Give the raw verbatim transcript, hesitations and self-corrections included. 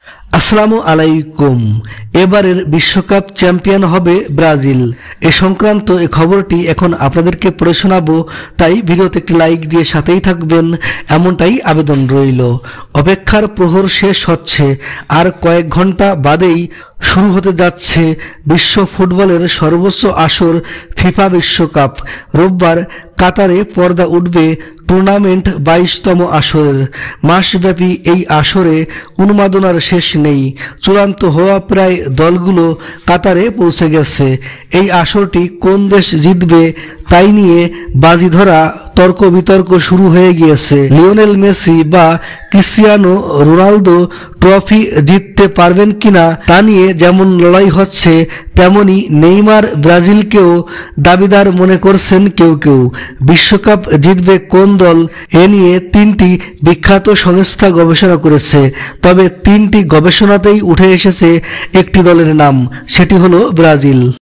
আসসালামু আলাইকুম। এবারের বিশ্বকাপ চ্যাম্পিয়ন হবে ব্রাজিল। এ সংক্রান্ত এই খবরটি এখন আপনাদেরকে পড়ে শোনাবো, তাই ভিডিওতে একটি লাইক দিয়ে সাথেই থাকবেন এমনটাই আবেদন রইল। অপেক্ষার প্রহর শেষ হচ্ছে, আর কয়েক ঘন্টা বাদেই শুরু হতে যাচ্ছে বিশ্ব ফুটবলের সর্বোচ্চ আসর ফিফা বিশ্বকাপ। রোববার কাতারে পর্দা উঠবে টুর্নামেন্ট বাইশতম আসরের। মাসব্যাপী এই আসরে উন্মাদনার শেষ নেই। চূড়ান্ত হওয়া প্রায় দলগুলো কাতারে পৌঁছে গেছে। এই আসরটি কোন দেশ জিতবে তাই নিয়ে বাজি ধরা তর্ক বিতর্ক শুরু হয়ে গিয়েছে। লিওনেল মেসি বা ক্রিস্টিয়ানো রোনালদো ট্রফি জিততে পারবেন কিনা তা নিয়ে যেমন লড়াই হচ্ছে, তেমনি নেইমার ব্রাজিলকেও দাবিদার মনে করছেন কেউ কেউ। বিশ্বকাপ জিতবে কোন দল এ নিয়ে তিনটি বিখ্যাত সংস্থা গবেষণা করেছে, তবে তিনটি গবেষণাতেই উঠে এসেছে একটি দলের নাম, সেটি হলো ব্রাজিল।